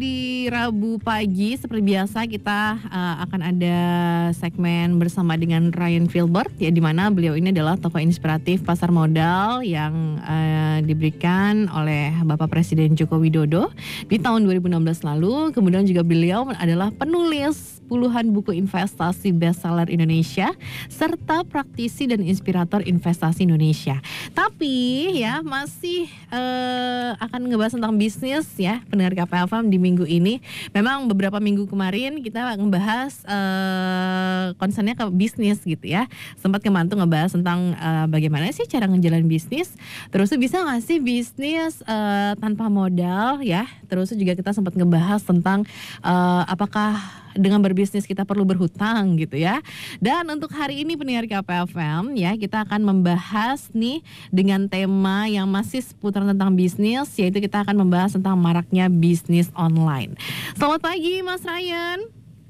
di Rabu pagi seperti biasa kita akan ada segmen bersama dengan Ryan Filbert ya, di mana beliau ini adalah tokoh inspiratif pasar modal yang diberikan oleh Bapak Presiden Joko Widodo di tahun 2016 lalu. Kemudian juga beliau adalah penulis puluhan buku investasi bestseller Indonesia serta praktisi dan inspirator investasi Indonesia. Tapi ya masih akan ngebahas tentang bisnis ya, pendengar KPFM di minggu ini. Memang beberapa minggu kemarin kita ngebahas concernnya ke bisnis gitu ya. Sempat kemantu ngebahas tentang bagaimana sih cara ngejalan bisnis. Terus bisa nggak sih bisnis tanpa modal ya. Terus juga kita sempat ngebahas tentang apakah dengan berbisnis kita perlu berhutang gitu ya. Dan untuk hari ini pendengar KPFM ya, kita akan membahas nih dengan tema yang masih seputar tentang bisnis, yaitu kita akan membahas tentang maraknya bisnis online. Selamat pagi Mas Ryan.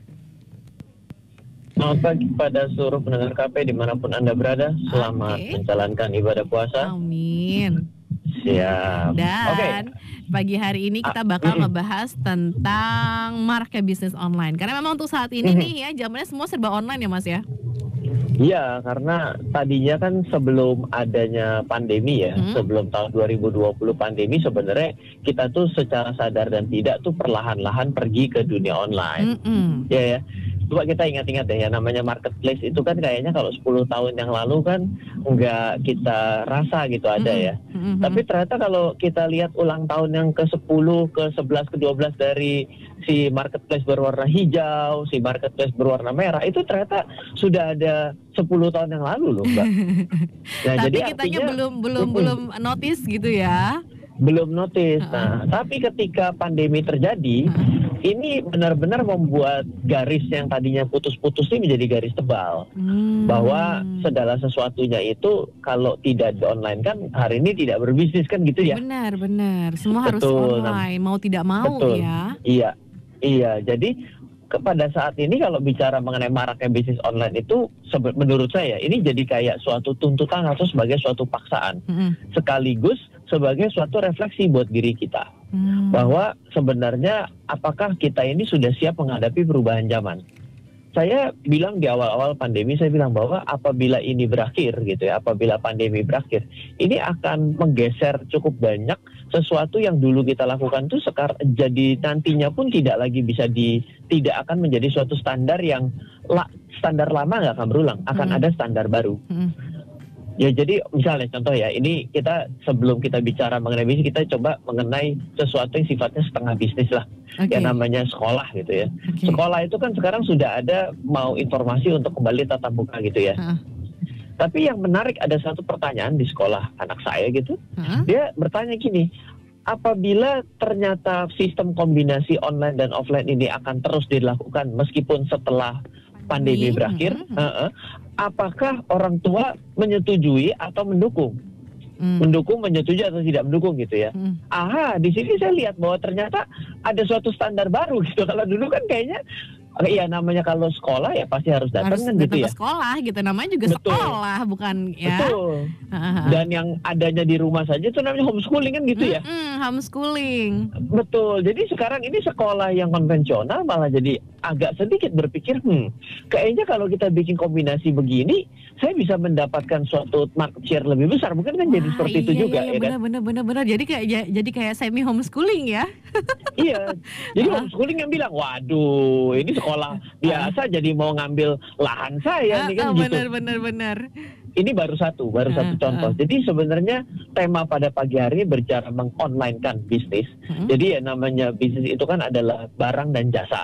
Selamat pagi pada seluruh pendengar KP dimanapun Anda berada. Selamat menjalankan ibadah puasa. Amin. Siap. Dan pagi hari ini kita bakal ngebahas tentang maraknya bisnis online. Karena memang untuk saat ini nih ya, zamannya semua serba online ya Mas ya. Iya, karena tadinya kan sebelum adanya pandemi ya, sebelum tahun 2020 pandemi sebenarnya kita tuh secara sadar dan tidak tuh perlahan-lahan pergi ke dunia online. Ya. Coba kita ingat-ingat deh ya, namanya marketplace itu kan kayaknya kalau 10 tahun yang lalu kan nggak kita rasa gitu ada ya. Tapi ternyata kalau kita lihat ulang tahun yang ke-10, ke-11, ke-12 dari si marketplace berwarna hijau, si marketplace berwarna merah, itu ternyata sudah ada 10 tahun yang lalu loh Mbak. Nah, tapi jadi kitanya artinya, belum notice gitu ya. Belum notice. Nah, tapi ketika pandemi terjadi, ini benar-benar membuat garis yang tadinya putus-putus ini menjadi garis tebal. Bahwa segala sesuatunya itu kalau tidak di online kan hari ini tidak berbisnis kan gitu ya. Benar. Semua harus online, mau tidak mau ya. Iya. Jadi pada saat ini kalau bicara mengenai maraknya bisnis online itu menurut saya ini jadi kayak suatu tuntutan atau sebagai suatu paksaan. Sekaligus sebagai suatu refleksi buat diri kita. Bahwa sebenarnya apakah kita ini sudah siap menghadapi perubahan zaman. Saya bilang di awal-awal pandemi, saya bilang bahwa apabila ini berakhir gitu ya, apabila pandemi berakhir, ini akan menggeser cukup banyak sesuatu yang dulu kita lakukan tuh sekarang jadi nantinya pun tidak lagi bisa tidak akan menjadi suatu standar yang standar lama nggak akan berulang, akan ada standar baru. Ya jadi misalnya contoh ya, ini kita sebelum kita bicara mengenai bisnis, kita coba mengenai sesuatu yang sifatnya setengah bisnis lah. Ya namanya sekolah gitu ya. Sekolah itu kan sekarang sudah ada mau informasi untuk kembali tatap muka gitu ya. Tapi yang menarik ada satu pertanyaan di sekolah anak saya gitu. Dia bertanya gini, apabila ternyata sistem kombinasi online dan offline ini akan terus dilakukan meskipun setelah pandemi berakhir, apakah orang tua menyetujui atau mendukung? Mendukung, menyetujui atau tidak mendukung gitu ya. Di sini saya lihat bahwa ternyata ada suatu standar baru gitu. Kalau dulu kan kayaknya iya namanya kalau sekolah ya pasti harus datang kan gitu ya. Ke sekolah gitu, namanya juga sekolah bukan ya. Betul. Dan yang adanya di rumah saja itu namanya homeschooling kan gitu ya. Homeschooling. Betul. Jadi sekarang ini sekolah yang konvensional malah jadi agak sedikit berpikir, kayaknya kalau kita bikin kombinasi begini, saya bisa mendapatkan suatu market share lebih besar. Mungkin kan jadi seperti itu juga ya kan. Benar. Jadi kayak semi homeschooling ya. Iya. Jadi homeschooling yang bilang, waduh, ini sekolah biasa jadi mau ngambil lahan saya nih kan gitu. Benar. Ini baru satu contoh. Jadi sebenarnya tema pada pagi hari berbicara meng-online-kan bisnis. Jadi ya namanya bisnis itu kan adalah barang dan jasa.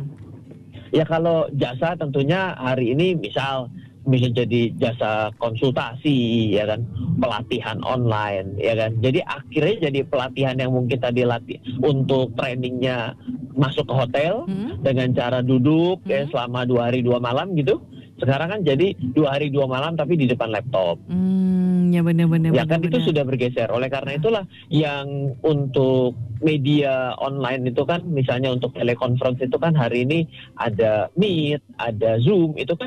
Ya kalau jasa tentunya hari ini misal bisa jadi jasa konsultasi ya kan, pelatihan online ya kan. Jadi akhirnya jadi pelatihan yang mungkin tadi untuk trainingnya masuk ke hotel dengan cara duduk ya selama 2 hari 2 malam gitu. Sekarang kan jadi 2 hari 2 malam tapi di depan laptop. Ya benar. Ya kan itu sudah bergeser. Oleh karena itulah yang untuk media online itu kan misalnya untuk telekonferensi itu kan hari ini ada Meet, ada Zoom, itu kan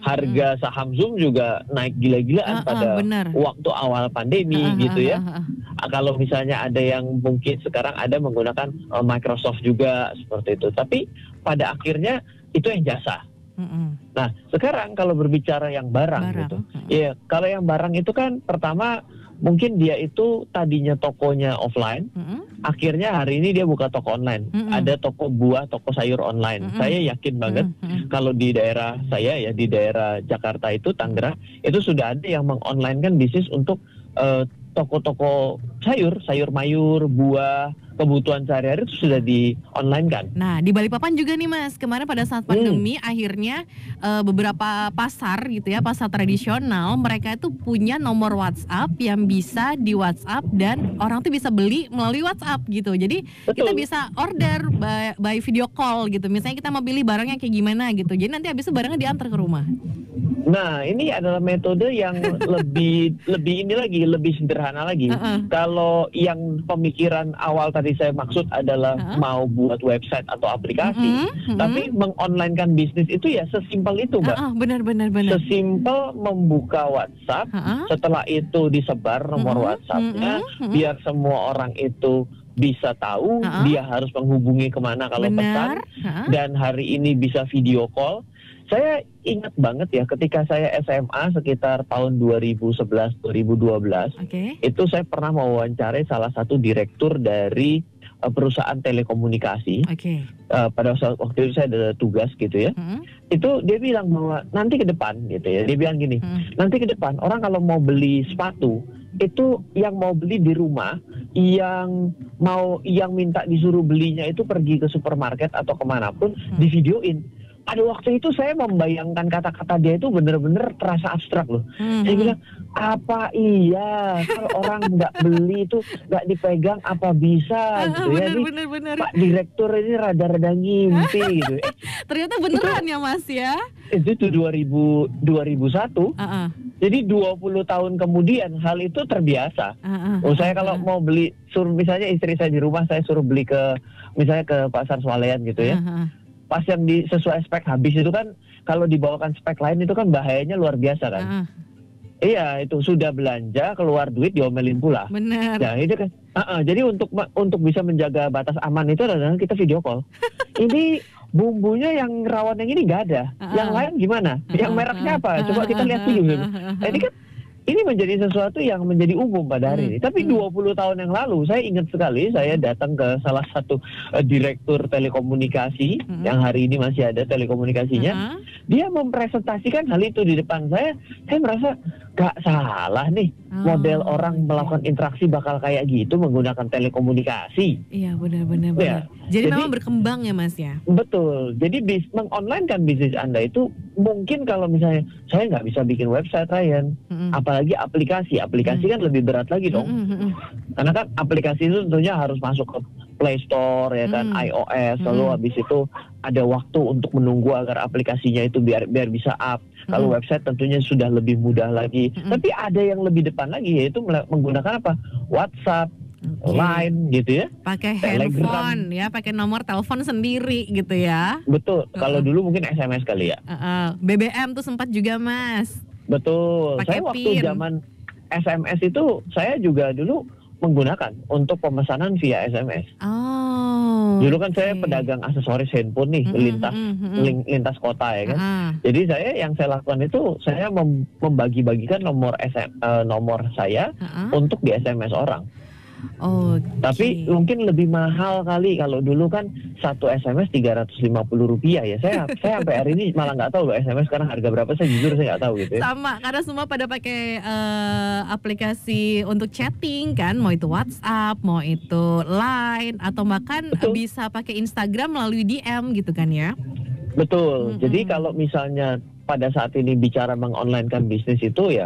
Harga saham Zoom juga naik gila-gilaan pada waktu awal pandemi gitu ya. Kalau misalnya ada yang mungkin sekarang ada menggunakan Microsoft juga seperti itu. Tapi pada akhirnya itu yang jasa. Nah sekarang kalau berbicara yang barang gitu, ya kalau yang barang itu kan pertama mungkin dia itu tadinya tokonya offline, akhirnya hari ini dia buka toko online. Ada toko buah, toko sayur online. Saya yakin banget kalau di daerah saya ya, di daerah Jakarta itu, Tangerang, itu sudah ada yang mengonlinekan bisnis untuk toko-toko sayur mayur, buah, kebutuhan sehari-hari itu sudah di online kan. Nah di Balikpapan juga nih Mas, kemarin pada saat pandemi akhirnya beberapa pasar gitu ya, pasar tradisional, mereka itu punya nomor WhatsApp yang bisa di WhatsApp dan orang tuh bisa beli melalui WhatsApp gitu. Jadi kita bisa order by video call gitu. Misalnya kita mau pilih barangnya kayak gimana gitu. Jadi nanti habis itu barangnya diantar ke rumah. Nah ini adalah metode yang lebih sederhana lagi. Kalau yang pemikiran awal tadi saya maksud adalah mau buat website atau aplikasi, tapi mengonlinekan bisnis itu ya sesimpel itu, Mbak. Benar. Sesimpel membuka WhatsApp, setelah itu disebar nomor WhatsAppnya, biar semua orang itu bisa tahu dia harus menghubungi kemana kalau pesan, dan hari ini bisa video call. Saya ingat banget ya ketika saya SMA sekitar tahun 2011-2012, itu saya pernah mewawancarai salah satu direktur dari perusahaan telekomunikasi. Pada waktu itu saya ada tugas gitu ya. Itu dia bilang bahwa nanti ke depan gitu ya. Dia bilang gini, nanti ke depan orang kalau mau beli sepatu itu yang mau beli di rumah, yang minta disuruh belinya itu pergi ke supermarket atau kemanapun, di videoin. Pada waktu itu saya membayangkan kata-kata dia itu benar-benar terasa abstrak loh. Saya bilang, apa iya kalau orang nggak beli itu nggak dipegang apa bisa gitu ya. Bener. Pak Direktur ini rada-rada ngimpi gitu. Ternyata beneran ya Mas ya. Itu 2001. Jadi 20 tahun kemudian hal itu terbiasa. Saya kalau mau beli, misalnya istri saya di rumah, saya suruh beli misalnya ke pasar swalayan gitu ya. Pas yang sesuai spek habis itu kan, kalau dibawakan spek lain itu kan bahayanya luar biasa kan. Iya, itu sudah belanja keluar duit diomelin pula. Benar. Nah itu kan. Jadi untuk bisa menjaga batas aman itu adalah kita video call. Ini bumbunya yang rawan yang ini nggak ada. Yang lain gimana? Yang mereknya apa? Coba kita lihat dulu. Nah, ini menjadi sesuatu yang menjadi umum pada hari ini. Tapi 20 tahun yang lalu, saya ingat sekali, saya datang ke salah satu direktur telekomunikasi, yang hari ini masih ada telekomunikasinya. Dia mempresentasikan hal itu di depan saya merasa gak salah nih. Model orang melakukan interaksi bakal kayak gitu menggunakan telekomunikasi. Iya, benar. Ya. Jadi memang berkembang ya Mas ya? Betul. Jadi mengonlinekan bisnis Anda itu mungkin kalau misalnya saya nggak bisa bikin website, Ryan, apalagi aplikasi kan lebih berat lagi dong. Karena kan aplikasi itu tentunya harus masuk ke Play Store ya kan, iOS, lalu habis itu ada waktu untuk menunggu agar aplikasinya itu biar bisa up. Kalau website tentunya sudah lebih mudah lagi. Tapi ada yang lebih depan lagi, yaitu menggunakan apa? WhatsApp, Line gitu ya. Pakai handphone ya, pakai nomor telepon sendiri gitu ya. Betul. Kalau dulu mungkin SMS kali ya. BBM tuh sempat juga Mas. Betul. Saya waktu zaman SMS itu saya juga dulu menggunakan untuk pemesanan via SMS. Dulu kan saya pedagang aksesoris handphone nih, lintas kota ya kan. Jadi yang saya lakukan itu saya membagi-bagikan nomor saya untuk di SMS orang. Tapi mungkin lebih mahal kali. Kalau dulu kan satu SMS Rp350 ya. Saya sampai hari ini malah nggak tahu loh SMS sekarang harga berapa. Saya jujur saya nggak tahu gitu ya. Sama, karena semua pada pakai aplikasi untuk chatting kan, mau itu WhatsApp, mau itu Line, atau bahkan bisa pakai Instagram melalui DM gitu kan ya. Betul. Jadi kalau misalnya pada saat ini bicara mengonlinekan bisnis itu ya,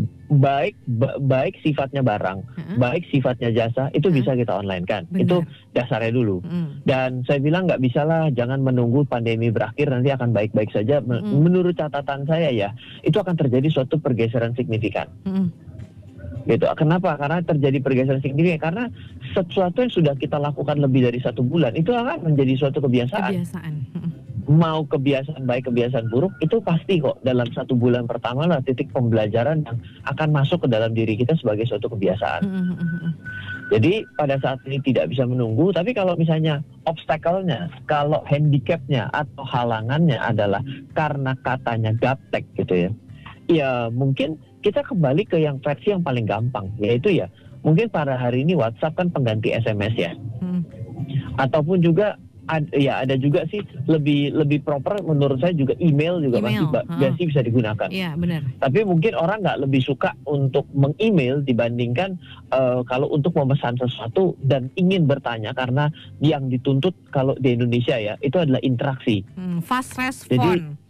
baik sifatnya barang, baik sifatnya jasa, itu bisa kita online kan. Itu dasarnya dulu. Dan saya bilang nggak bisa lah, jangan menunggu pandemi berakhir nanti akan baik-baik saja. Menurut catatan saya ya, itu akan terjadi suatu pergeseran signifikan. Gitu. Kenapa? Karena terjadi pergeseran signifikan karena sesuatu yang sudah kita lakukan lebih dari 1 bulan itu akan menjadi suatu kebiasaan. mau kebiasaan baik kebiasaan buruk itu pasti kok dalam 1 bulan pertama lah titik pembelajaran yang akan masuk ke dalam diri kita sebagai suatu kebiasaan. Jadi pada saat ini tidak bisa menunggu, tapi kalau misalnya obstacle-nya, kalau handicap-nya atau halangannya adalah karena katanya gaptek gitu ya, ya mungkin kita kembali ke yang versi yang paling gampang, yaitu ya mungkin pada hari ini WhatsApp kan pengganti SMS ya, ataupun juga ada juga sih lebih proper menurut saya juga email masih bisa digunakan. Iya benar. Tapi mungkin orang nggak lebih suka untuk meng-email dibandingkan kalau untuk memesan sesuatu dan ingin bertanya, karena yang dituntut kalau di Indonesia ya itu adalah interaksi. Fast respon. Jadi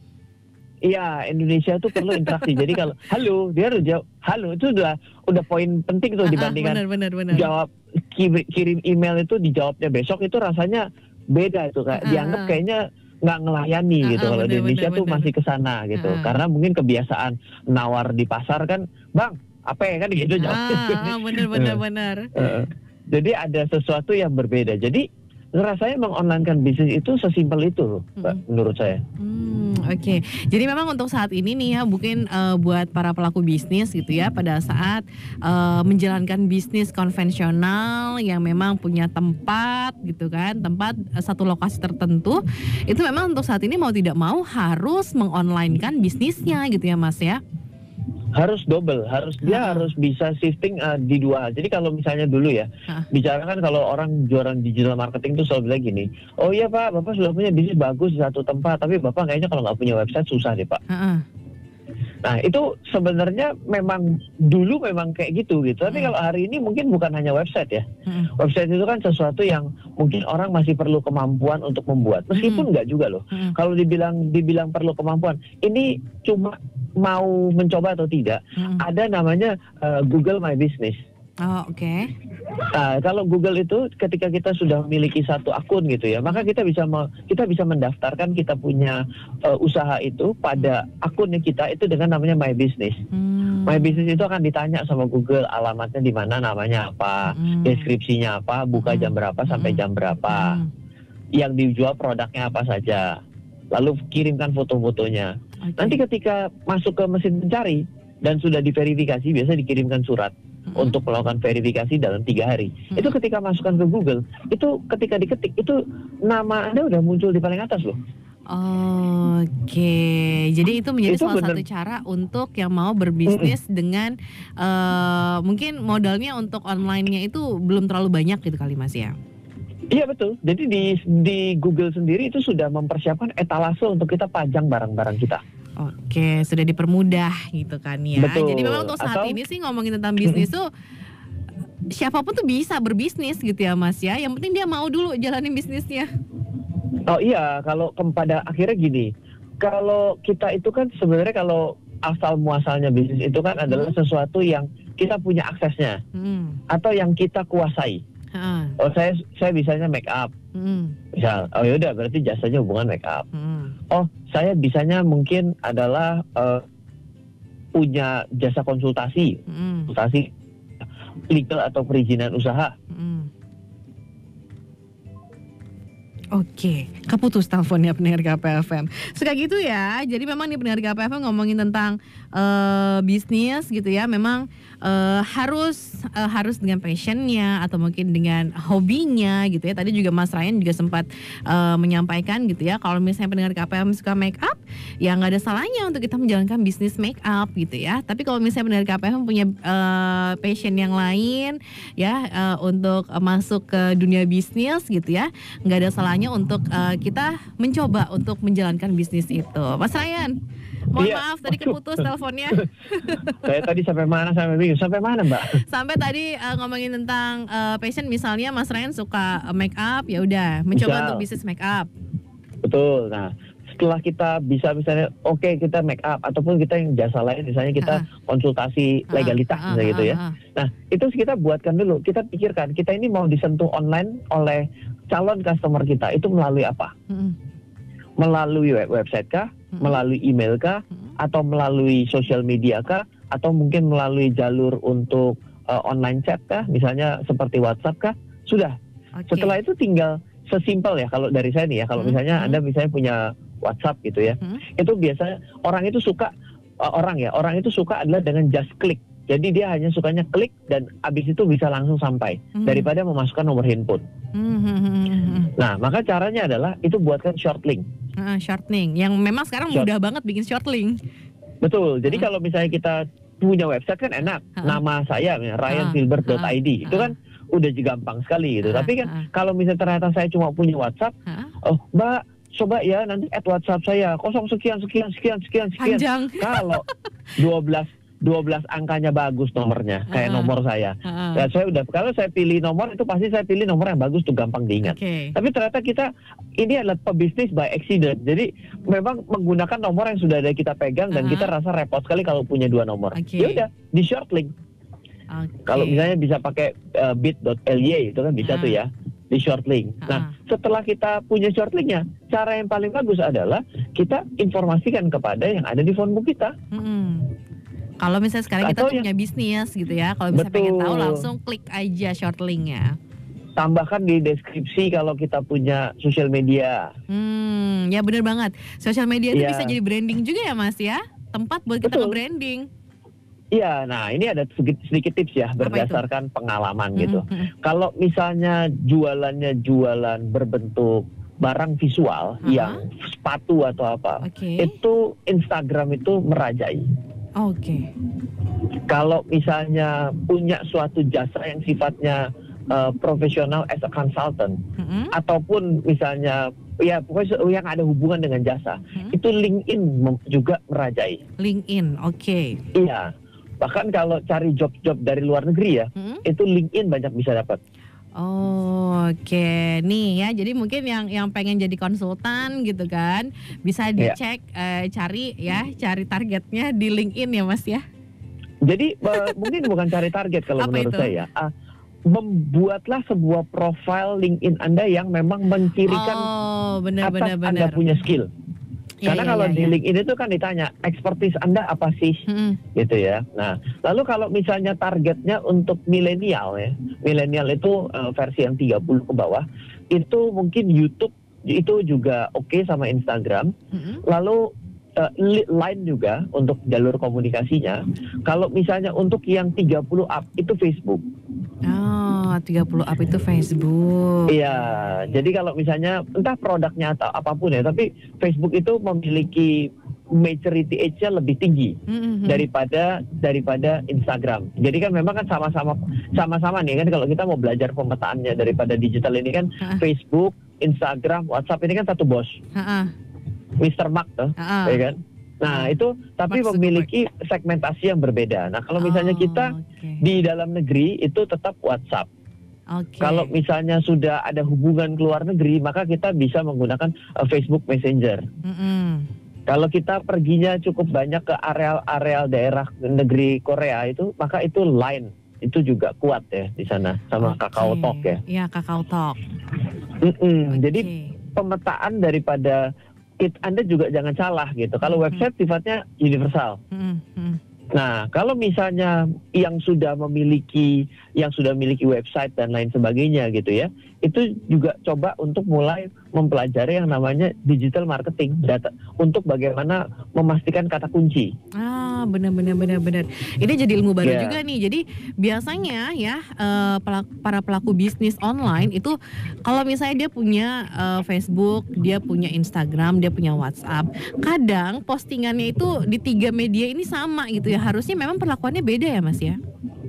iya, Indonesia itu perlu interaksi. Jadi kalau halo, dia harus jawab halo, itu udah poin penting tuh dibandingkan benar. jawab kirim email itu dijawabnya besok, itu rasanya beda itu kayak dianggap kayaknya nggak ngelayani gitu. Kalau di Indonesia tuh masih kesana gitu, karena mungkin kebiasaan nawar di pasar kan, bang apa ya kan gitu jawabnya. Benar. Jadi ada sesuatu yang berbeda. Jadi rasanya mengonlinekan bisnis itu sesimpel itu, Mbak, menurut saya. Oke. Jadi memang untuk saat ini nih ya, mungkin buat para pelaku bisnis gitu ya, pada saat menjalankan bisnis konvensional yang memang punya tempat gitu kan, tempat satu lokasi tertentu, itu memang untuk saat ini mau tidak mau harus mengonlinekan bisnisnya gitu ya Mas ya. Harus double, dia harus bisa shifting di 2 hal. Jadi kalau misalnya dulu ya, bicara kan kalau orang jualan digital marketing tuh selalu bilang gini, oh iya Pak, Bapak sudah punya bisnis bagus di satu tempat, tapi Bapak kayaknya kalau nggak punya website susah deh Pak. Nah itu sebenarnya memang dulu memang kayak gitu. Tapi kalau hari ini mungkin bukan hanya website ya. Website itu kan sesuatu yang mungkin orang masih perlu kemampuan untuk membuat. Meskipun nggak juga loh. Kalau dibilang perlu kemampuan, ini cuma mau mencoba atau tidak. Ada namanya Google My Business. Oh, oke. Nah, kalau Google itu ketika kita sudah memiliki satu akun gitu ya, maka kita bisa mendaftarkan kita punya usaha itu pada akunnya kita itu dengan namanya My Business. My Business itu akan ditanya sama Google alamatnya di mana, namanya apa, deskripsinya apa, buka jam berapa sampai jam berapa, yang dijual produknya apa saja, lalu kirimkan foto-fotonya. Nanti ketika masuk ke mesin pencari dan sudah diverifikasi, biasa dikirimkan surat untuk melakukan verifikasi dalam 3 hari. Itu ketika masukkan ke Google, itu ketika diketik, itu nama Anda udah muncul di paling atas loh. Oke, jadi itu menjadi salah satu cara untuk yang mau berbisnis dengan mungkin modalnya untuk online-nya itu belum terlalu banyak gitu kali Mas ya? Iya betul, jadi di Google sendiri itu sudah mempersiapkan etalase untuk kita pajang barang-barang kita. Oke, sudah dipermudah gitu kan ya. Betul. Jadi memang untuk saat ini sih ngomongin tentang bisnis tuh siapapun tuh bisa berbisnis gitu ya Mas ya. Yang penting dia mau dulu jalanin bisnisnya. Oh iya, kalau pada akhirnya gini, kalau kita itu kan sebenarnya kalau asal muasalnya bisnis itu kan adalah sesuatu yang kita punya aksesnya atau yang kita kuasai. Oh saya bisanya make up, misal, oh yaudah berarti jasanya hubungan make up. Oh saya bisanya mungkin adalah punya jasa konsultasi, konsultasi legal atau perizinan usaha. Oke, keputus teleponnya pendengar KPFM. Suka gitu ya. Jadi memang nih pendengar KPFM ngomongin tentang bisnis gitu ya. Memang harus dengan passionnya atau mungkin dengan hobinya gitu ya. Tadi juga Mas Ryan juga sempat menyampaikan gitu ya. Kalau misalnya pendengar KPFM suka make up, ya nggak ada salahnya untuk kita menjalankan bisnis make up gitu ya. Tapi kalau misalnya pendengar KPFM punya passion yang lain ya untuk masuk ke dunia bisnis gitu ya, nggak ada salahnya untuk kita mencoba untuk menjalankan bisnis itu. Mas Ryan, mohon maaf tadi keputus teleponnya. Saya tadi sampai mana Mbak? Sampai tadi ngomongin tentang passion, misalnya Mas Ryan suka make up, ya udah mencoba untuk bisnis make up. Betul. Nah, setelah kita bisa misalnya kita make up ataupun kita yang jasa lain, misalnya kita konsultasi legalitas misalnya gitu ya. Nah itu kita buatkan dulu, kita pikirkan kita ini mau disentuh online oleh calon customer kita itu melalui apa? Melalui website kah? Melalui email kah? Atau melalui sosial media kah? Atau mungkin melalui jalur untuk online chat kah? Misalnya seperti WhatsApp kah? Sudah. Setelah itu tinggal sesimpel ya kalau dari saya nih ya, kalau misalnya Anda misalnya punya WhatsApp gitu ya. Itu biasanya orang itu suka adalah dengan just click. Jadi dia hanya sukanya klik dan abis itu bisa langsung sampai daripada memasukkan nomor handphone. Nah, maka caranya adalah itu buatkan short link. Short link, yang memang sekarang mudah banget bikin short link. Betul. Jadi kalau misalnya kita punya website kan enak. Nama saya ryanfilbert.id itu kan udah gampang sekali gitu. Tapi kan kalau misalnya ternyata saya cuma punya WhatsApp, oh Mbak, coba ya nanti add WhatsApp saya 0 sekian. Panjang. Kalau 12 angkanya bagus nomornya, kayak nomor saya. Ya, kalau saya pilih nomor itu pasti saya pilih nomor yang bagus tuh, gampang diingat. Tapi ternyata kita ini adalah pebisnis by accident. Jadi memang menggunakan nomor yang sudah ada kita pegang dan kita rasa repot sekali kalau punya 2 nomor. Ya udah, di short link. Kalau misalnya bisa pakai bit.ly itu kan bisa tuh ya, di short link. Nah, setelah kita punya short linknya, cara yang paling bagus adalah kita informasikan kepada yang ada di phone book kita. Kalau misalnya sekarang kita punya bisnis gitu ya, kalau bisa pengen tahu langsung klik aja short linknya. Tambahkan di deskripsi kalau kita punya sosial media. Ya bener banget. Sosial media itu bisa jadi branding juga ya Mas ya, tempat buat kita nge-branding. Iya, nah ini ada sedikit tips ya berdasarkan pengalaman gitu. Kalau misalnya jualannya jualan berbentuk barang visual yang sepatu atau apa, itu Instagram itu merajai. Kalau misalnya punya suatu jasa yang sifatnya profesional as a consultant, ataupun misalnya ya pokoknya yang ada hubungan dengan jasa, itu LinkedIn juga merajai. LinkedIn, Iya. Bahkan kalau cari job-job dari luar negeri ya, itu LinkedIn banyak bisa dapat. Nih ya, jadi mungkin yang pengen jadi konsultan gitu kan, bisa dicek cari targetnya di LinkedIn ya Mas ya. Jadi mungkin bukan cari target kalau menurut saya. Membuatlah sebuah profil LinkedIn Anda yang memang mencirikan Anda punya skill. Karena kalau di LinkedIn itu kan ditanya expertise Anda apa sih, gitu ya. Nah, lalu kalau misalnya targetnya untuk milenial ya, milenial itu versi yang 30 ke bawah, itu mungkin YouTube itu juga oke sama Instagram. Lalu Line juga untuk jalur komunikasinya. Kalau misalnya untuk yang 30 up itu Facebook. 30 up itu Facebook. Iya, jadi kalau misalnya entah produknya atau apapun ya, tapi Facebook itu memiliki maturity age-nya lebih tinggi daripada Instagram. Jadi kan memang kan sama-sama nih kan, kalau kita mau belajar pemetaannya daripada digital ini kan, Facebook, Instagram, WhatsApp ini kan satu bos. Mr. Mark tuh, ya kan? Nah itu tapi memiliki segmentasi yang berbeda. Nah kalau misalnya kita di dalam negeri itu tetap WhatsApp. Kalau misalnya sudah ada hubungan ke luar negeri, maka kita bisa menggunakan Facebook Messenger. Kalau kita perginya cukup banyak ke areal-areal daerah negeri Korea itu, maka itu Line. Itu juga kuat ya di sana, sama Kakao Talk ya. Iya, Kakao Talk. Jadi pemetaan daripada Anda juga jangan salah gitu. Kalau website sifatnya universal. Nah, kalau misalnya yang sudah memiliki website dan lain sebagainya gitu ya, itu juga coba untuk mulai mempelajari yang namanya digital marketing, data untuk bagaimana memastikan kata kunci. Benar. Ini jadi ilmu baru juga nih. Jadi biasanya ya para pelaku bisnis online itu kalau misalnya dia punya Facebook, dia punya Instagram, dia punya WhatsApp, kadang postingannya itu di 3 media ini sama gitu ya. Harusnya memang perlakuannya beda ya Mas ya?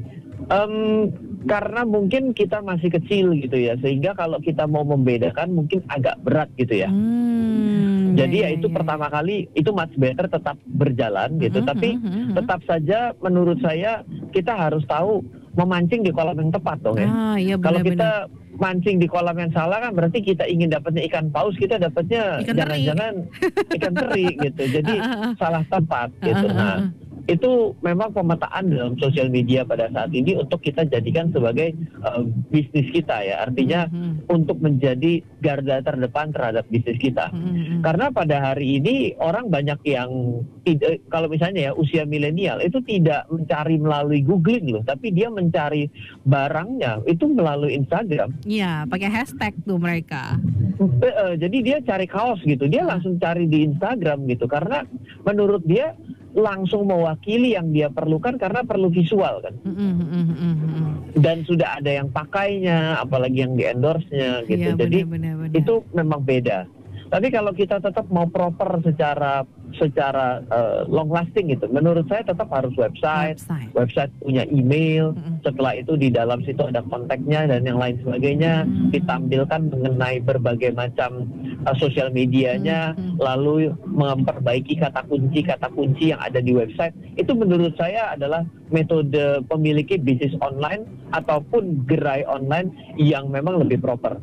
Karena mungkin kita masih kecil gitu ya, sehingga kalau kita mau membedakan mungkin agak berat gitu ya. Jadi itu pertama kali itu much better tetap berjalan gitu, tapi tetap saja menurut saya kita harus tahu memancing di kolam yang tepat dong ya. Kalau kita mancing di kolam yang salah kan berarti kita ingin dapatnya ikan paus, kita dapatnya jangan-jangan ikan teri gitu. Jadi salah tempat gitu. Nah, itu memang pemetaan dalam sosial media pada saat ini untuk kita jadikan sebagai bisnis kita ya, artinya untuk menjadi garda terdepan terhadap bisnis kita. Karena pada hari ini orang banyak yang kalau misalnya ya usia milenial itu tidak mencari melalui googling loh, tapi dia mencari barangnya itu melalui Instagram. Iya, pakai hashtag tuh mereka. Jadi dia cari kaos gitu, dia langsung cari di Instagram gitu, karena menurut dia langsung mewakili yang dia perlukan karena perlu visual kan. Dan sudah ada yang pakainya, apalagi yang di endorse-nya gitu. Iya, Jadi benar. itu memang beda. Tapi kalau kita tetap mau proper secara long lasting gitu, menurut saya tetap harus website punya email. Setelah itu di dalam situ ada kontaknya dan yang lain sebagainya, ditampilkan mengenai berbagai macam sosial medianya, lalu memperbaiki kata kunci yang ada di website. Itu menurut saya adalah metode memiliki bisnis online ataupun gerai online yang memang lebih proper.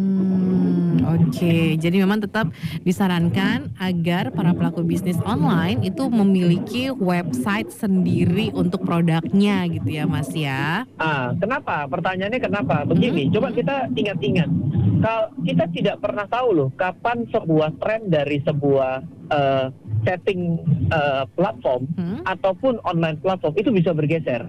Oke, jadi memang tetap disarankan agar para pelaku bisnis online itu memiliki website sendiri untuk produknya gitu ya Mas ya. Kenapa? Pertanyaannya kenapa? Begini, coba kita ingat-ingat. Kalau kita tidak pernah tahu loh kapan sebuah tren dari sebuah setting platform ataupun online platform itu bisa bergeser.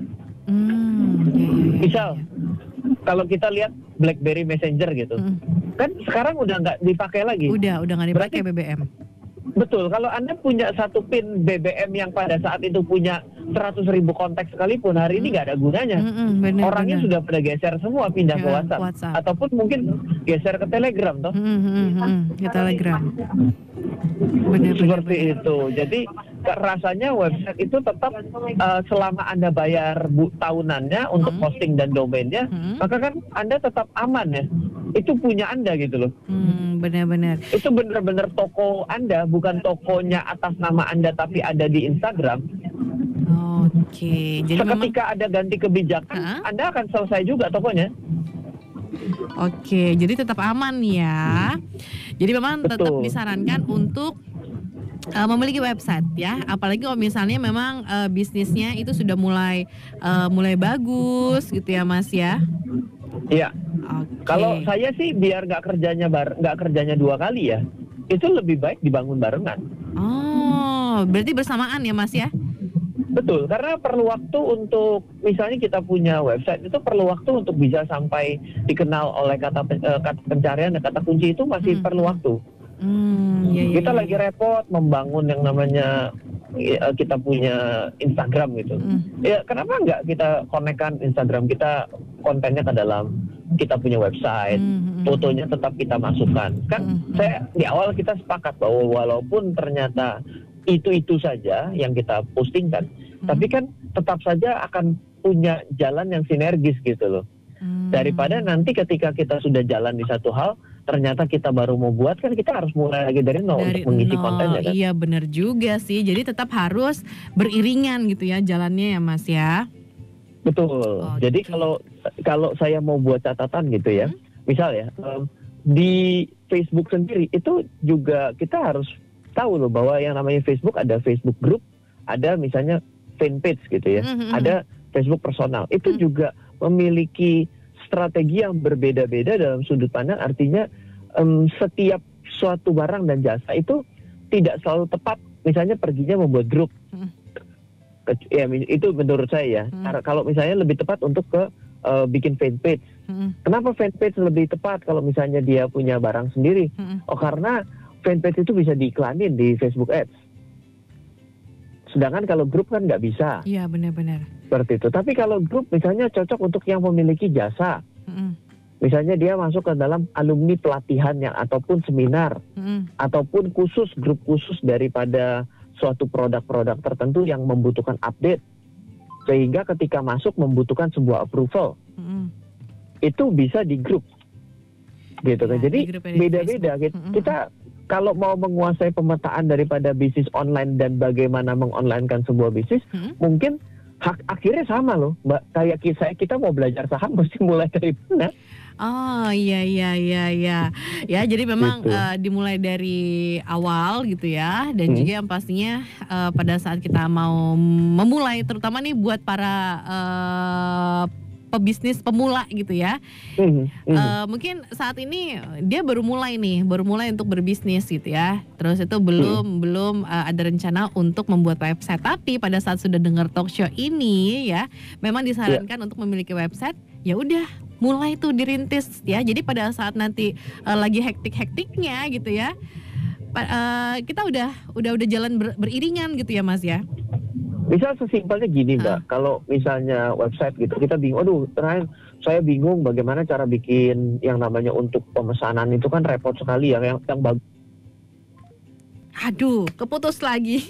Misal kalau kita lihat BlackBerry Messenger gitu, kan sekarang udah nggak dipakai lagi. Udah nggak dipakai BBM. Betul, kalau Anda punya satu pin BBM yang pada saat itu punya 100.000 kontak sekalipun, hari ini nggak ada gunanya. Orangnya sudah pada geser semua, pindah ke WhatsApp. Ataupun mungkin geser ke Telegram toh. Ke Telegram. Seperti itu. Jadi rasanya website itu tetap selama Anda bayar tahunannya untuk hosting dan domainnya, maka kan Anda tetap aman ya. Itu punya Anda gitu loh. Benar-benar. Itu benar-benar toko Anda, bukan tokonya atas nama Anda tapi ada di Instagram. Oke. Jadi ketika ada ganti kebijakan, Anda akan selesai juga tokonya. Oke, jadi tetap aman ya. Jadi memang tetap disarankan untuk memiliki website ya, apalagi kalau misalnya memang bisnisnya itu sudah mulai bagus gitu ya Mas ya. Iya. Kalau saya sih biar nggak kerjanya 2 kali ya, itu lebih baik dibangun barengan. Berarti bersamaan ya Mas ya? Betul, karena perlu waktu untuk, misalnya kita punya website itu perlu waktu untuk bisa sampai dikenal oleh kata pencarian dan kata kunci itu masih perlu waktu. Kita lagi repot membangun yang namanya kita punya Instagram gitu. Ya kenapa nggak kita konekkan Instagram kita kontennya ke dalam kita punya website, fotonya tetap kita masukkan. Kan saya di awal kita sepakat bahwa walaupun ternyata itu saja yang kita postingkan, tapi kan tetap saja akan punya jalan yang sinergis gitu loh. Daripada nanti ketika kita sudah jalan di satu hal, ternyata kita baru mau buat, kan kita harus mulai lagi dari nol untuk mengisi kontennya kan. Iya benar juga sih, jadi tetap harus beriringan gitu ya jalannya ya Mas ya. Betul. Jadi kalau saya mau buat catatan gitu ya, misal ya di Facebook sendiri itu juga kita harus tahu loh bahwa yang namanya Facebook ada Facebook Group, ada misalnya fanpage gitu ya, ada Facebook personal. Itu juga memiliki strategi yang berbeda-beda dalam sudut pandang. Artinya setiap suatu barang dan jasa itu tidak selalu tepat. Misalnya perginya membuat grup, ya itu menurut saya ya. Kalau misalnya lebih tepat untuk bikin fanpage. Kenapa fanpage lebih tepat kalau misalnya dia punya barang sendiri? Karena fanpage itu bisa diiklanin di Facebook Ads. Sedangkan kalau grup kan nggak bisa. Iya benar-benar. Seperti itu. Tapi kalau grup misalnya cocok untuk yang memiliki jasa. Misalnya dia masuk ke dalam alumni pelatihan yang ataupun seminar, ataupun grup khusus daripada suatu produk-produk tertentu yang membutuhkan update. Sehingga ketika masuk membutuhkan sebuah approval. Itu bisa di grup. Gitu kan. Jadi beda-beda gitu. Kita kalau mau menguasai pemetaan daripada bisnis online dan bagaimana mengonlinekan sebuah bisnis, mungkin akhirnya sama loh, Mbak. Kayak kita mau belajar saham mesti mulai dari mana? Iya. Ya, jadi memang dimulai dari awal gitu ya, dan juga yang pastinya pada saat kita mau memulai, terutama nih buat para pebisnis pemula gitu ya. Mungkin saat ini dia baru mulai untuk berbisnis gitu ya. Terus itu belum ada rencana untuk membuat website. Tapi pada saat sudah dengar talk show ini ya, memang disarankan untuk memiliki website ya udah mulai tuh dirintis ya. Jadi pada saat nanti lagi hektik-hektiknya gitu ya, kita udah jalan beriringan gitu ya Mas ya. Misal sesimpelnya gini Mbak, kalau misalnya website gitu kita bingung, aduh Ryan, saya bingung bagaimana cara bikin yang namanya untuk pemesanan itu kan repot sekali ya, yang bagus. Aduh, keputus lagi.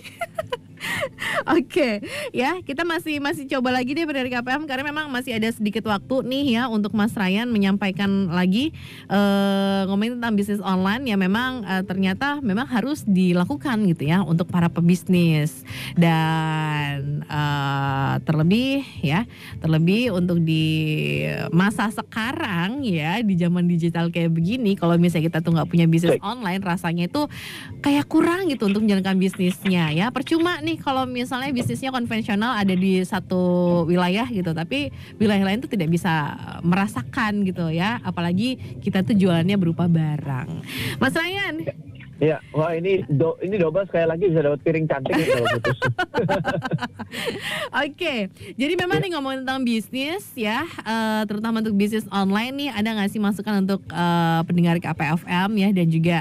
Oke, ya kita masih coba lagi deh dari KPM karena memang masih ada sedikit waktu nih ya untuk Mas Ryan menyampaikan lagi ngomongin tentang bisnis online ya memang ternyata memang harus dilakukan gitu ya untuk para pebisnis dan terlebih untuk di masa sekarang ya di zaman digital kayak begini kalau misalnya kita tuh nggak punya bisnis online rasanya itu kayak kurang gitu untuk menjalankan bisnisnya ya percuma nih kalau misalnya bisnisnya konvensional ada di satu wilayah gitu, tapi wilayah lain tuh tidak bisa merasakan gitu ya, apalagi kita tuh jualannya berupa barang. Mas Ryan. Ya, wah ini double sekali lagi bisa dapat piring cantik ya kalau putus. Oke, jadi memang nih ngomongin tentang bisnis ya, terutama untuk bisnis online nih, ada nggak sih masukan untuk pendengar KPFM ya dan juga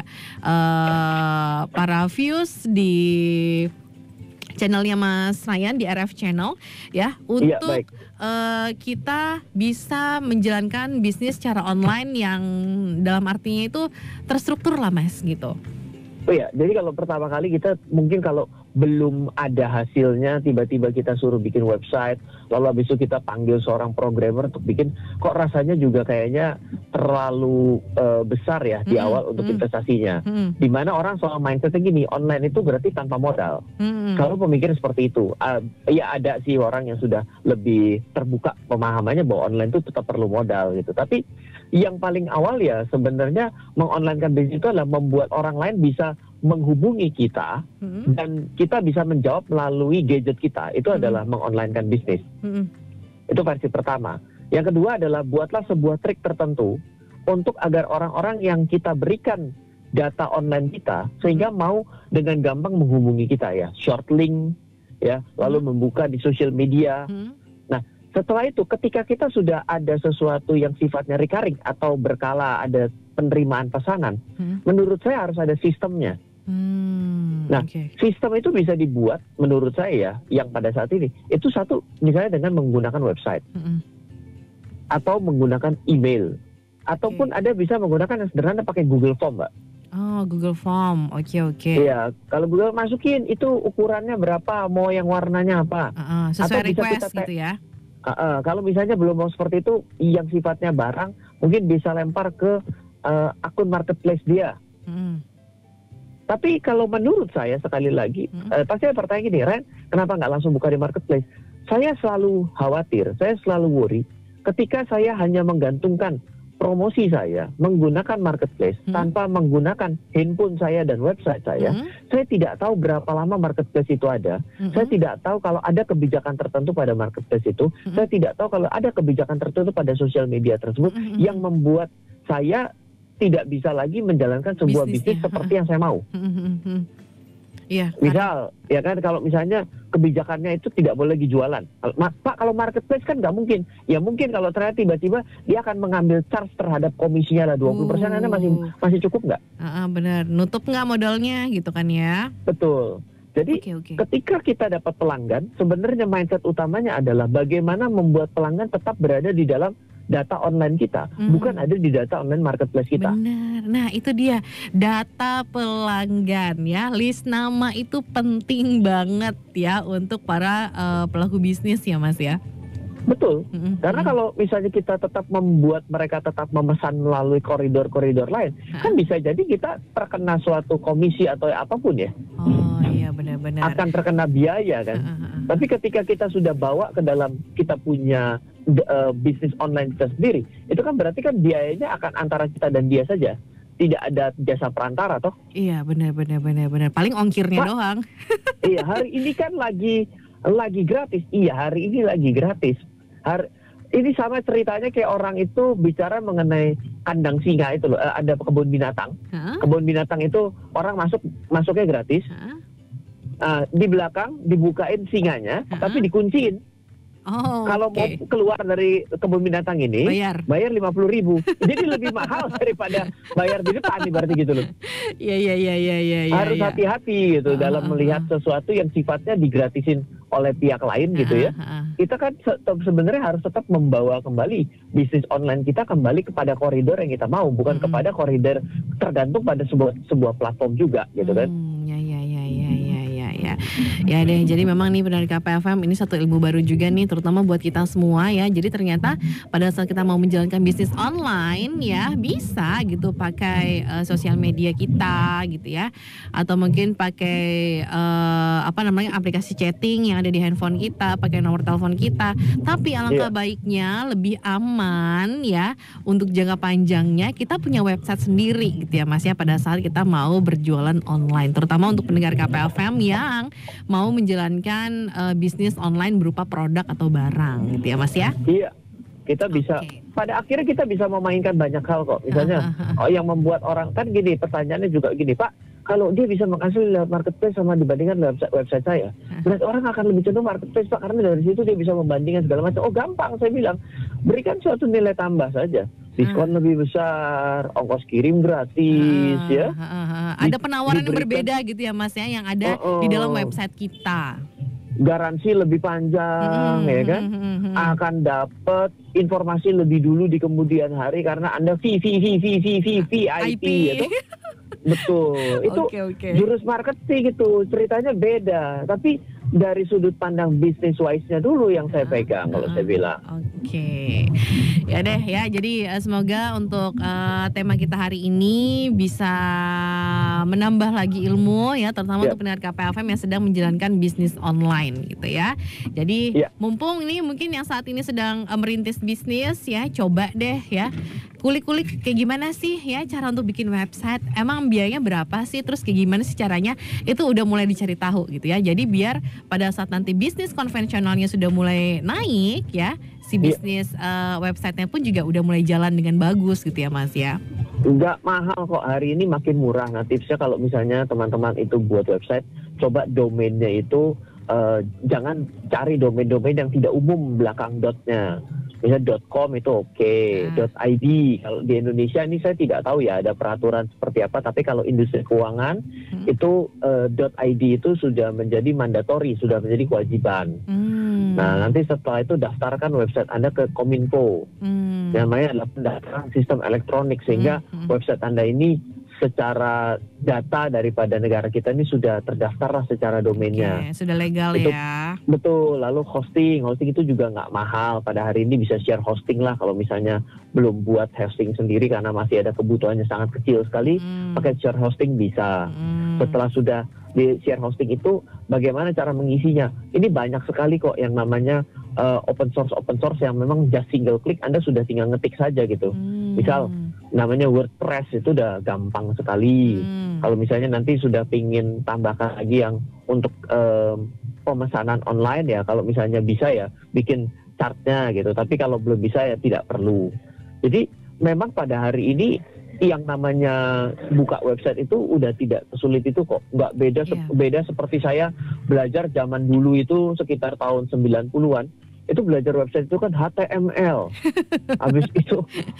para views di channelnya Mas Ryan di RF Channel ya untuk kita bisa menjalankan bisnis secara online yang dalam artinya itu terstruktur lah Mas gitu. Oh ya, jadi kalau pertama kali kita mungkin kalau belum ada hasilnya tiba-tiba kita suruh bikin website, lalu habis itu kita panggil seorang programmer untuk bikin, kok rasanya juga kayaknya terlalu besar ya di awal untuk investasinya. Dimana orang soal mindsetnya gini, online itu berarti tanpa modal. Kalau pemikir seperti itu, ya ada sih orang yang sudah lebih terbuka pemahamannya bahwa online itu tetap perlu modal gitu. Tapi yang paling awal ya sebenarnya mengonlinekan bisnis itu adalah membuat orang lain bisa menghubungi kita dan kita bisa menjawab melalui gadget kita. Itu adalah mengonlinekan bisnis. Itu versi pertama. Yang kedua adalah buatlah sebuah trik tertentu untuk agar orang-orang yang kita berikan data online kita sehingga mau dengan gampang menghubungi kita ya. Short link ya, lalu membuka di sosial media. Nah, setelah itu ketika kita sudah ada sesuatu yang sifatnya recurring atau berkala ada penerimaan pesanan, menurut saya harus ada sistemnya. Nah, sistem itu bisa dibuat menurut saya yang pada saat ini itu satu misalnya dengan menggunakan website atau menggunakan email ataupun ada bisa menggunakan yang sederhana pakai Google Form, Mbak. Oh, Google Form, oke. Iya, kalau Google masukin itu ukurannya berapa, mau yang warnanya apa, sesuai request gitu ya. Kalau misalnya belum mau seperti itu, yang sifatnya barang mungkin bisa lempar ke akun marketplace dia. Tapi kalau menurut saya sekali lagi, pasti ada pertanyaan gini, Ren, kenapa nggak langsung buka di marketplace? Saya selalu khawatir, saya selalu worry ketika saya hanya menggantungkan promosi saya menggunakan marketplace tanpa menggunakan handphone saya dan website saya tidak tahu berapa lama marketplace itu ada. Saya tidak tahu kalau ada kebijakan tertentu pada marketplace itu. Saya tidak tahu kalau ada kebijakan tertentu pada sosial media tersebut yang membuat saya tidak bisa lagi menjalankan sebuah bisnis seperti yang saya mau. Iya. Misal, ya kan kalau misalnya kebijakannya itu tidak boleh lagi jualan. Pak, kalau marketplace kan nggak mungkin. Ya mungkin kalau ternyata tiba-tiba dia akan mengambil charge terhadap komisinya lah 20%, Anda masih cukup nggak? Benar, nutup nggak modalnya gitu kan ya? Betul. Jadi ketika kita dapat pelanggan, sebenarnya mindset utamanya adalah bagaimana membuat pelanggan tetap berada di dalam data online kita, bukan ada di data online marketplace kita. Benar. Nah, itu dia data pelanggan ya. List nama itu penting banget ya untuk para pelaku bisnis ya, Mas ya. Betul. Karena kalau misalnya kita tetap membuat mereka tetap memesan melalui koridor-koridor lain, kan bisa jadi kita terkena suatu komisi atau apapun ya. Oh iya, benar-benar. Akan terkena biaya kan. Tapi ketika kita sudah bawa ke dalam kita punya bisnis online kita sendiri, itu kan berarti kan biayanya akan antara kita dan dia saja. Tidak ada jasa perantara toh. Iya, benar. Paling ongkirnya doang. Iya, hari ini kan lagi gratis. Iya, hari ini lagi gratis. Ini sama ceritanya kayak orang itu bicara mengenai kandang singa itu loh. Ada kebun binatang. Kebun binatang itu orang masuknya gratis. Di belakang dibukain singanya, tapi dikunciin. Oh, Kalau mau keluar dari kebun binatang ini, bayar 50.000. Jadi lebih mahal daripada bayar di depan, berarti gitu loh. Iya. Harus hati-hati gitu dalam melihat sesuatu yang sifatnya digratisin oleh pihak lain gitu ya. Kita kan sebenarnya harus tetap membawa kembali bisnis online kita kembali kepada koridor yang kita mau, bukan kepada koridor tergantung pada sebuah platform juga gitu kan. Ya deh, jadi memang nih pendengar KPFM ini satu ilmu baru juga nih, terutama buat kita semua ya. Jadi ternyata pada saat kita mau menjalankan bisnis online ya, bisa gitu pakai sosial media kita gitu ya, atau mungkin pakai aplikasi chatting yang ada di handphone kita, pakai nomor telepon kita. Tapi alangkah baiknya lebih aman ya untuk jangka panjangnya kita punya website sendiri gitu ya Mas ya, pada saat kita mau berjualan online, terutama untuk pendengar KPFM yang mau menjalankan bisnis online berupa produk atau barang gitu ya Mas ya. Iya, kita bisa pada akhirnya kita bisa memainkan banyak hal kok. Misalnya yang membuat orang kan gini, pertanyaannya juga gini, Pak, kalau dia bisa menghasil lewat marketplace sama dibandingkan website saya, berarti orang akan lebih cenderung marketplace Pak, karena dari situ dia bisa membandingkan segala macam. Oh gampang, saya bilang berikan suatu nilai tambah saja, diskon lebih besar, ongkos kirim gratis ya. Ada penawaran yang berbeda gitu ya Mas ya, yang ada di dalam website kita. Garansi lebih panjang ya kan, akan dapat informasi lebih dulu di kemudian hari karena Anda VIP ya tuh. Betul, itu jurus marketing itu ceritanya beda, tapi dari sudut pandang bisnis wise-nya dulu yang saya pegang kalau saya bilang. Ya deh ya, jadi semoga untuk tema kita hari ini bisa menambah lagi ilmu ya, terutama untuk pendengar KPFM yang sedang menjalankan bisnis online gitu ya. Jadi mumpung ini mungkin yang saat ini sedang merintis bisnis ya, coba deh ya kulik-kulik kayak gimana sih ya cara untuk bikin website, emang biayanya berapa sih, terus kayak gimana sih caranya, itu udah mulai dicari tahu gitu ya. Jadi biar pada saat nanti bisnis konvensionalnya sudah mulai naik ya, si bisnis websitenya pun juga udah mulai jalan dengan bagus gitu ya Mas ya. Nggak mahal kok, hari ini makin murah. Nah tipsnya kalau misalnya teman-teman itu buat website, coba domainnya itu jangan cari domain-domain yang tidak umum belakang dotnya. Misalnya .com itu .id. Kalau di Indonesia ini saya tidak tahu ya ada peraturan seperti apa, tapi kalau industri keuangan itu .id itu sudah menjadi mandatori, sudah menjadi kewajiban. Nah nanti setelah itu daftarkan website Anda ke Kominfo. Namanya adalah pendaftaran sistem elektronik, sehingga website Anda ini secara data daripada negara kita ini sudah terdaftar lah secara domainnya. Sudah legal itu, ya. Betul. Lalu hosting itu juga nggak mahal. Pada hari ini bisa share hosting lah kalau misalnya belum buat hosting sendiri karena masih ada kebutuhannya sangat kecil sekali. Pakai share hosting bisa. Setelah sudah di share hosting itu bagaimana cara mengisinya? Ini banyak sekali kok yang namanya open source yang memang just single click Anda sudah tinggal ngetik saja gitu. Misal namanya WordPress itu udah gampang sekali. Kalau misalnya nanti sudah pingin tambahkan lagi yang untuk pemesanan online ya, kalau misalnya bisa ya bikin chartnya gitu. Tapi kalau belum bisa ya tidak perlu. Jadi memang pada hari ini yang namanya buka website itu udah tidak sulit itu kok. Nggak beda seperti saya belajar zaman dulu itu sekitar tahun 90-an. Itu belajar website itu kan HTML. Habis itu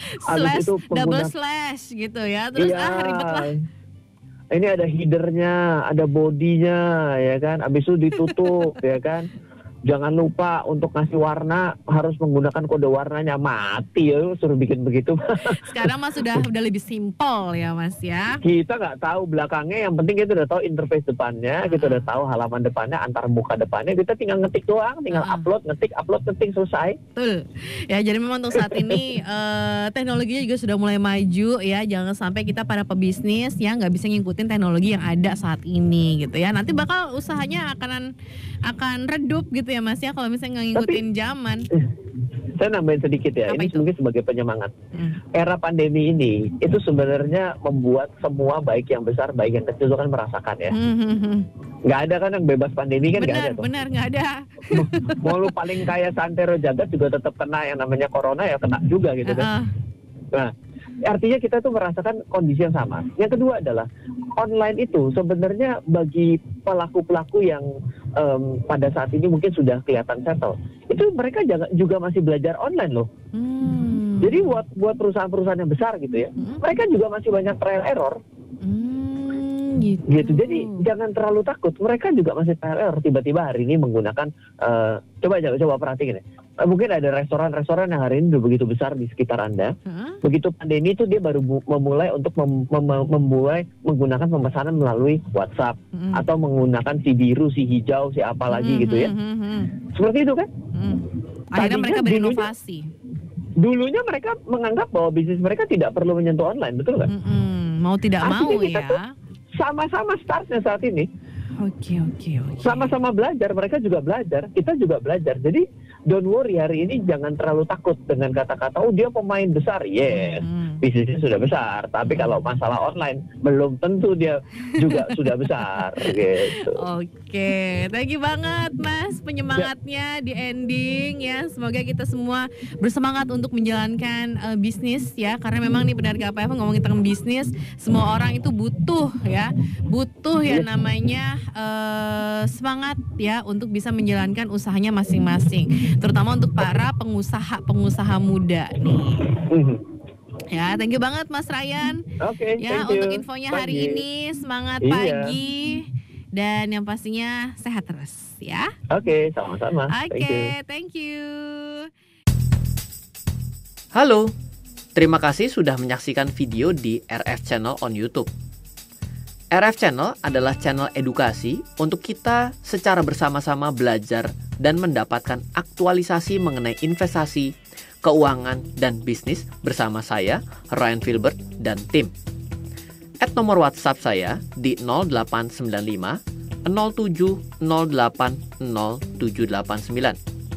double slash gitu ya. Terus ribet lah. Ini ada headernya, ada bodinya ya kan. Habis itu ditutup ya kan. Jangan lupa untuk ngasih warna harus menggunakan kode warnanya, mati ya suruh bikin begitu. Sekarang mah sudah lebih simpel ya Mas ya. Kita nggak tahu belakangnya, yang penting kita udah tahu interface depannya, kita udah tahu halaman depannya, antar muka depannya, kita tinggal ngetik doang, tinggal upload, ngetik, selesai. Betul. Ya jadi memang untuk saat ini teknologinya juga sudah mulai maju ya. Jangan sampai kita para pebisnis ya nggak bisa ngikutin teknologi yang ada saat ini gitu ya. Nanti bakal usahanya akan redup gitu ya Mas ya kalau misalnya nggak ngikutin zaman. Saya nambahin sedikit ya. Ini mungkin sebagai penyemangat. Era pandemi ini itu sebenarnya membuat semua baik yang besar baik yang kecil itu kan merasakan ya. Nggak ada kan yang bebas pandemi kan, nggak ada tuh. Benar nggak ada. Mau lu paling kaya santero jagat juga tetap kena yang namanya corona ya, kena juga gitu kan. Nah artinya kita tuh merasakan kondisi yang sama. Yang kedua adalah online itu sebenarnya bagi pelaku-pelaku yang pada saat ini mungkin sudah kelihatan settle, itu mereka juga masih belajar online loh. Jadi buat perusahaan-perusahaan yang besar gitu ya, mereka juga masih banyak trial error. Gitu. Jadi jangan terlalu takut. Mereka juga masih trial error. Tiba-tiba hari ini menggunakan coba perhatiin ya. Mungkin ada restoran-restoran yang hari ini udah begitu besar di sekitar Anda. Begitu pandemi itu dia baru memulai untuk memulai menggunakan pemesanan melalui WhatsApp atau menggunakan si biru, si hijau, si apa lagi gitu ya. Seperti itu kan? Akhirnya mereka berinovasi. Dulunya mereka menganggap bahwa bisnis mereka tidak perlu menyentuh online, betul nggak? Mau tidak mau ya. Sama-sama startnya saat ini. Oke. Sama-sama belajar, mereka juga belajar, kita juga belajar. Jadi don't worry, hari ini jangan terlalu takut dengan kata-kata, oh dia pemain besar. Yes, bisnisnya sudah besar. Tapi kalau masalah online, belum tentu dia juga sudah besar. Gitu. Oke, thank you banget Mas penyemangatnya di ending ya. Semoga kita semua bersemangat untuk menjalankan bisnis ya. Karena memang nih benar KPF ngomongin tentang bisnis, semua orang itu butuh ya namanya semangat ya untuk bisa menjalankan usahanya masing-masing. Terutama untuk para pengusaha muda nih. Ya, thank you banget Mas Ryan. Oke, ya untuk infonya hari ini. Semangat pagi dan yang pastinya sehat terus ya. Oke, sama-sama. Oke, thank you. Halo, terima kasih sudah menyaksikan video di RF Channel on YouTube. RF Channel adalah channel edukasi untuk kita secara bersama-sama belajar dan mendapatkan aktualisasi mengenai investasi, keuangan, dan bisnis bersama saya, Ryan Filbert, dan tim. Add nomor WhatsApp saya di 0895 07 08 0789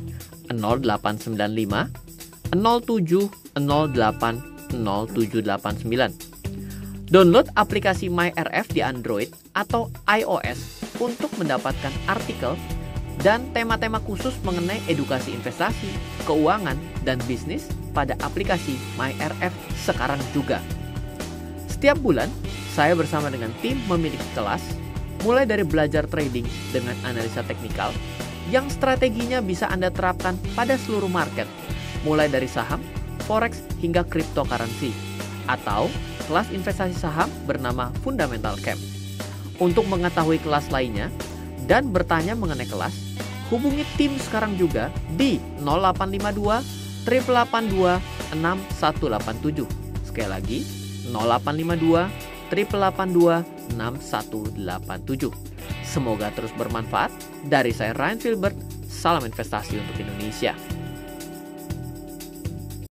0895 07 08 0789. Download aplikasi MyRF di Android atau iOS untuk mendapatkan artikel dan tema-tema khusus mengenai edukasi investasi, keuangan, dan bisnis pada aplikasi MyRF sekarang juga. Setiap bulan, saya bersama dengan tim memiliki kelas, mulai dari belajar trading dengan analisa teknikal, yang strateginya bisa Anda terapkan pada seluruh market, mulai dari saham, forex, hingga cryptocurrency, atau kelas investasi saham bernama Fundamental Camp. Untuk mengetahui kelas lainnya dan bertanya mengenai kelas, hubungi tim sekarang juga di 0852 882 6187. Sekali lagi, 0852 882 6187. Semoga terus bermanfaat. Dari saya Ryan Filbert, salam investasi untuk Indonesia.